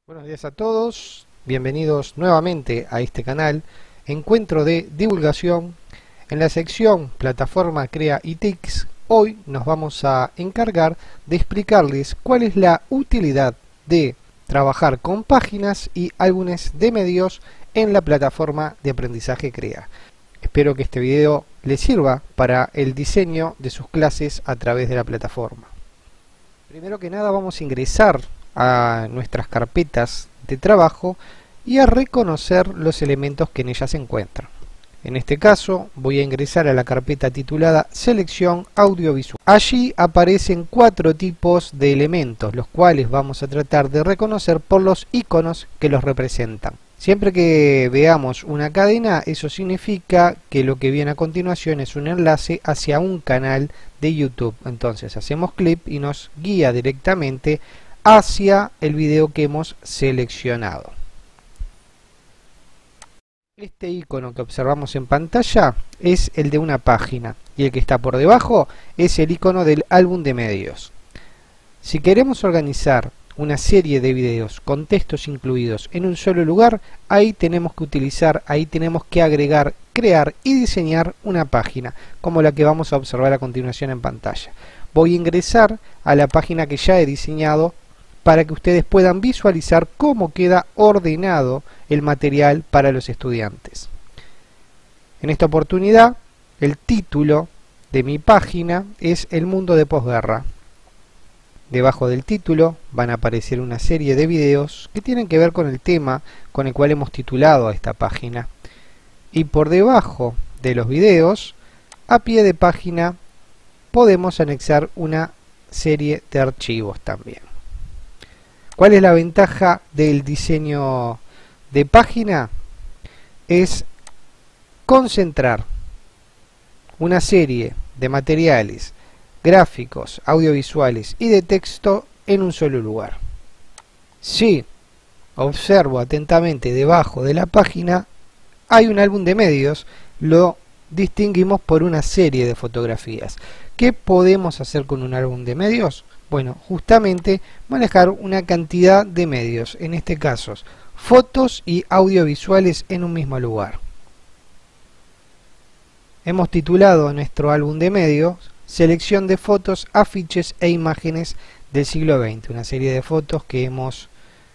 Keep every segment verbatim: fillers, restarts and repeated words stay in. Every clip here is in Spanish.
Buenos días a todos, bienvenidos nuevamente a este canal, encuentro de divulgación. En la sección Plataforma Crea y Tics, hoy nos vamos a encargar de explicarles cuál es la utilidad de trabajar con páginas y álbumes de medios en la plataforma de aprendizaje Crea. Espero que este video les sirva para el diseño de sus clases a través de la plataforma. Primero que nada vamos a ingresar a nuestras carpetas de trabajo y a reconocer los elementos que en ellas se encuentran. En este caso voy a ingresar a la carpeta titulada Selección Audiovisual. Allí aparecen cuatro tipos de elementos, los cuales vamos a tratar de reconocer por los iconos que los representan. Siempre que veamos una cadena, eso significa que lo que viene a continuación es un enlace hacia un canal de YouTube. Entonces hacemos clic y nos guía directamente hacia el video que hemos seleccionado. Este icono que observamos en pantalla es el de una página y el que está por debajo es el icono del álbum de medios. Si queremos organizar una serie de videos con textos incluidos en un solo lugar, ahí tenemos que utilizar, ahí tenemos que agregar, crear y diseñar una página, como la que vamos a observar a continuación en pantalla. Voy a ingresar a la página que ya he diseñado para que ustedes puedan visualizar cómo queda ordenado el material para los estudiantes. En esta oportunidad, el título de mi página es El mundo de posguerra. Debajo del título van a aparecer una serie de videos que tienen que ver con el tema con el cual hemos titulado a esta página. Y por debajo de los videos, a pie de página, podemos anexar una serie de archivos también. ¿Cuál es la ventaja del diseño de página? Es concentrar una serie de materiales gráficos, audiovisuales y de texto en un solo lugar. Si observo atentamente debajo de la página, hay un álbum de medios, lo distinguimos por una serie de fotografías. ¿Qué podemos hacer con un álbum de medios? Bueno, justamente manejar una cantidad de medios, en este caso fotos y audiovisuales en un mismo lugar. Hemos titulado nuestro álbum de medios Selección de fotos, afiches e imágenes del siglo veinte, una serie de fotos que hemos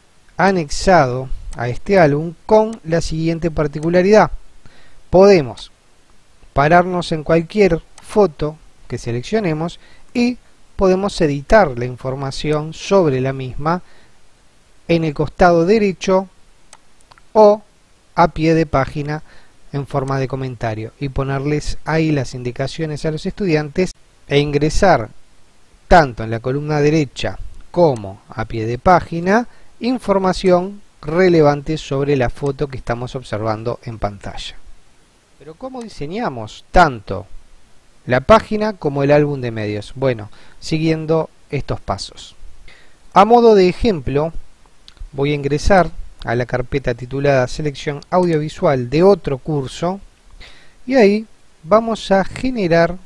anexado a este álbum con la siguiente particularidad. Podemos pararnos en cualquier foto que seleccionemos y podemos editar la información sobre la misma en el costado derecho o a pie de página en forma de comentario y ponerles ahí las indicaciones a los estudiantes e ingresar tanto en la columna derecha como a pie de página información relevante sobre la foto que estamos observando en pantalla. Pero ¿cómo diseñamos tanto la página como el álbum de medios? Bueno, siguiendo estos pasos. A modo de ejemplo, voy a ingresar a la carpeta titulada Selección Audiovisual de otro curso y ahí vamos a generar,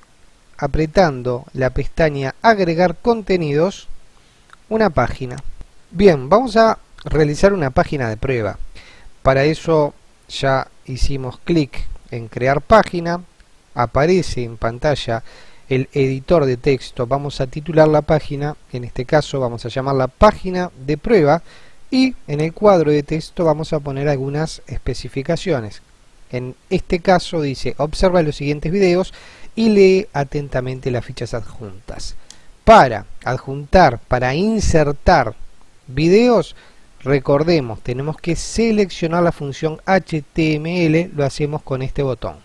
apretando la pestaña Agregar contenidos, una página. Bien, vamos a realizar una página de prueba. Para eso ya hicimos clic en Crear página. Aparece en pantalla el editor de texto. Vamos a titular la página, en este caso vamos a llamarla página de prueba, y en el cuadro de texto vamos a poner algunas especificaciones. En este caso dice: observa los siguientes videos y lee atentamente las fichas adjuntas. Para adjuntar, para insertar videos, recordemos, tenemos que seleccionar la función H T M L, lo hacemos con este botón.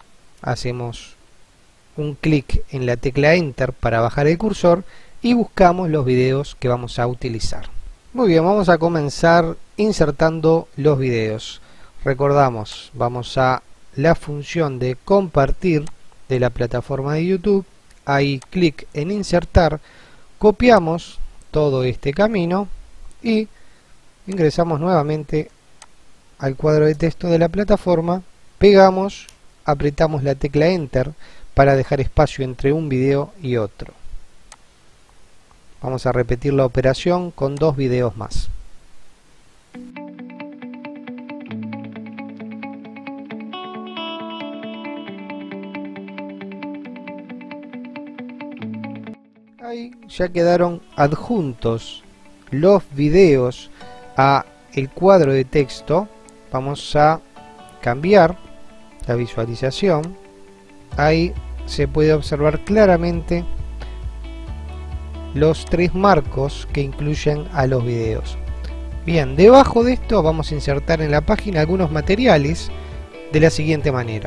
Hacemos un clic en la tecla Enter para bajar el cursor y buscamos los videos que vamos a utilizar. Muy bien, vamos a comenzar insertando los videos. Recordamos, vamos a la función de compartir de la plataforma de YouTube, ahí clic en insertar, copiamos todo este camino y ingresamos nuevamente al cuadro de texto de la plataforma, pegamos, apretamos la tecla Enter para dejar espacio entre un video y otro. Vamos a repetir la operación con dos videos más. y ya quedaron adjuntos los videos a el cuadro de texto. Vamos a cambiar la visualización. Ahí se puede observar claramente los tres marcos que incluyen a los videos. Bien, debajo de esto vamos a insertar en la página algunos materiales de la siguiente manera.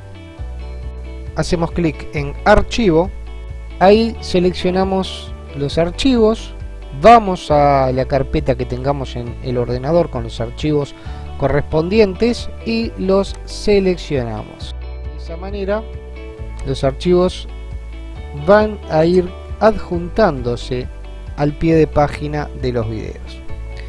Hacemos clic en archivo, ahí seleccionamos los archivos, vamos a la carpeta que tengamos en el ordenador con los archivos correspondientes y los seleccionamos. De esa manera los archivos van a ir adjuntándose al pie de página de los videos.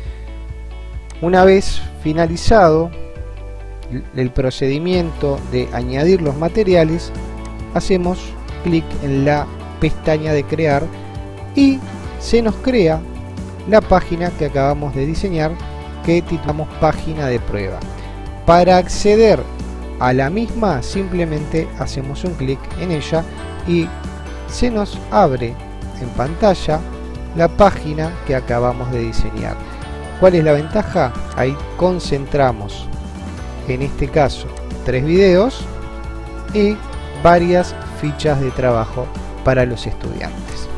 Una vez finalizado el procedimiento de añadir los materiales, hacemos clic en la pestaña de crear y se nos crea la página que acabamos de diseñar, que titulamos página de prueba. Para acceder a la misma simplemente hacemos un clic en ella y se nos abre en pantalla la página que acabamos de diseñar. ¿Cuál es la ventaja? Ahí concentramos, en este caso, tres videos y varias fichas de trabajo para los estudiantes.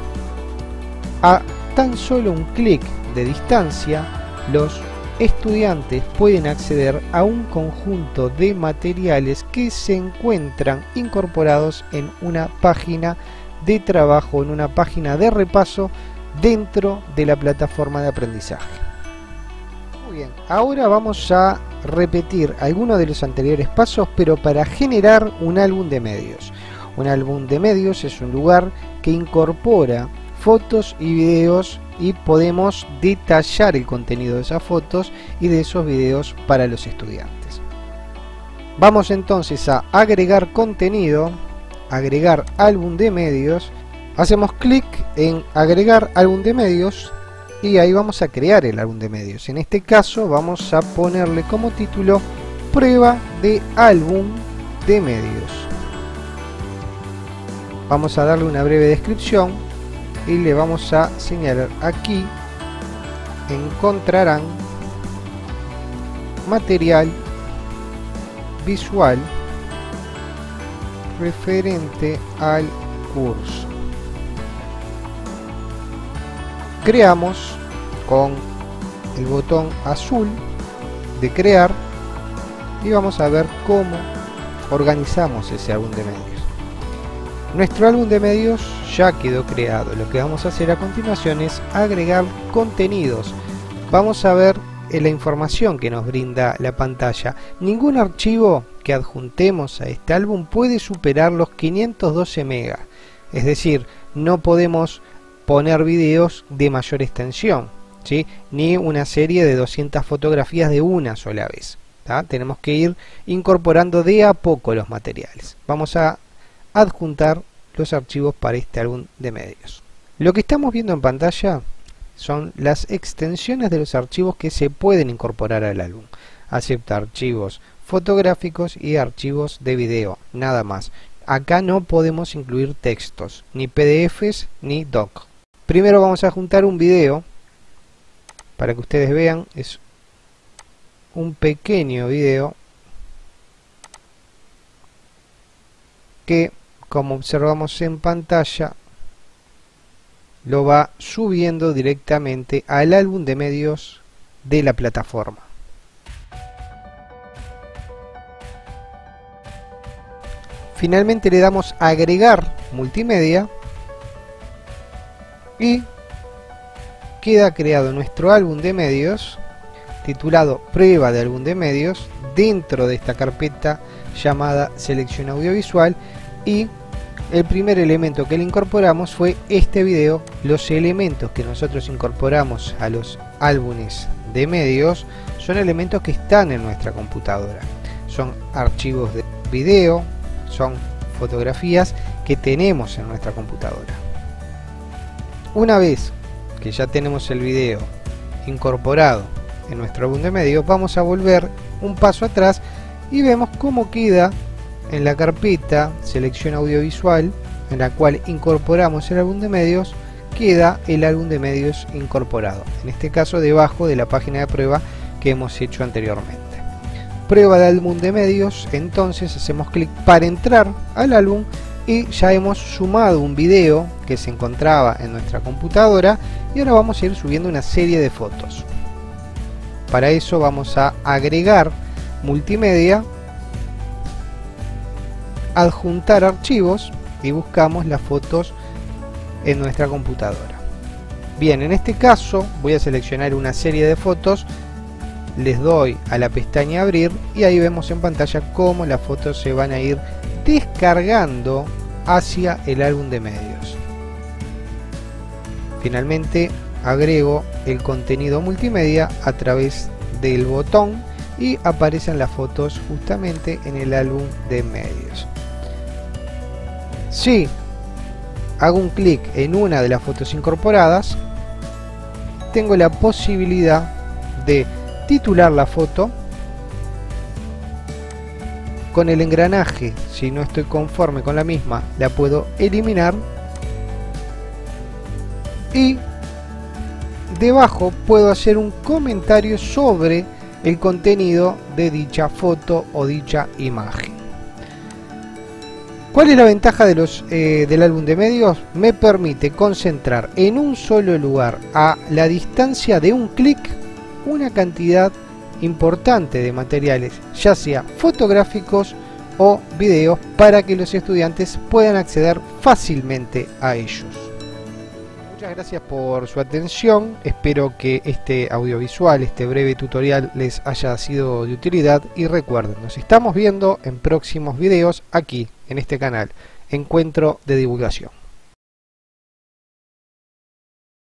A tan solo un clic de distancia, los estudiantes pueden acceder a un conjunto de materiales que se encuentran incorporados en una página de trabajo, en una página de repaso dentro de la plataforma de aprendizaje. Muy bien, ahora vamos a repetir algunos de los anteriores pasos, pero para generar un álbum de medios. Un álbum de medios es un lugar que incorpora fotos y videos y podemos detallar el contenido de esas fotos y de esos videos para los estudiantes. Vamos entonces a agregar contenido, agregar álbum de medios, hacemos clic en agregar álbum de medios y ahí vamos a crear el álbum de medios. En este caso vamos a ponerle como título prueba de álbum de medios. Vamos a darle una breve descripción y le vamos a señalar aquí encontrarán material visual referente al curso. Creamos con el botón azul de crear y vamos a ver cómo organizamos ese álbum de medios. Nuestro álbum de medios ya quedó creado. Lo que vamos a hacer a continuación es agregar contenidos. Vamos a ver la información que nos brinda la pantalla. Ningún archivo que adjuntemos a este álbum puede superar los quinientos doce megas. Es decir, no podemos poner videos de mayor extensión, ¿sí? Ni una serie de doscientas fotografías de una sola vez, ¿tá? Tenemos que ir incorporando de a poco los materiales. Vamos a adjuntar los archivos para este álbum de medios. Lo que estamos viendo en pantalla son las extensiones de los archivos que se pueden incorporar al álbum. Acepta archivos fotográficos y archivos de video, nada más. Acá no podemos incluir textos, ni P D Fs ni doc. Primero vamos a juntar un video para que ustedes vean. Es un pequeño video que, como observamos en pantalla, lo va subiendo directamente al álbum de medios de la plataforma. Finalmente le damos a agregar multimedia y queda creado nuestro álbum de medios titulado prueba de álbum de medios dentro de esta carpeta llamada selección audiovisual, y el primer elemento que le incorporamos fue este video. Los elementos que nosotros incorporamos a los álbumes de medios son elementos que están en nuestra computadora. Son archivos de video, son fotografías que tenemos en nuestra computadora. Una vez que ya tenemos el video incorporado en nuestro álbum de medios, vamos a volver un paso atrás y vemos cómo queda en la carpeta selección audiovisual, en la cual incorporamos el álbum de medios, queda el álbum de medios incorporado, en este caso debajo de la página de prueba que hemos hecho anteriormente. Prueba de álbum de medios, entonces hacemos clic para entrar al álbum y ya hemos sumado un video que se encontraba en nuestra computadora y ahora vamos a ir subiendo una serie de fotos. Para eso vamos a agregar multimedia, adjuntar archivos y buscamos las fotos en nuestra computadora. Bien, en este caso voy a seleccionar una serie de fotos, les doy a la pestaña abrir y ahí vemos en pantalla cómo las fotos se van a ir descargando hacia el álbum de medios. Finalmente agrego el contenido multimedia a través del botón y aparecen las fotos justamente en el álbum de medios. Si hago un clic en una de las fotos incorporadas, tengo la posibilidad de titular la foto con el engranaje. Si no estoy conforme con la misma, la puedo eliminar y debajo puedo hacer un comentario sobre el contenido de dicha foto o dicha imagen. ¿Cuál es la ventaja de los, eh, del álbum de medios? Me permite concentrar en un solo lugar, a la distancia de un clic, una cantidad importante de materiales, ya sea fotográficos o videos, para que los estudiantes puedan acceder fácilmente a ellos. Muchas gracias por su atención, espero que este audiovisual, este breve tutorial les haya sido de utilidad y recuerden, nos estamos viendo en próximos videos aquí en este canal, Encuentro de Divulgación.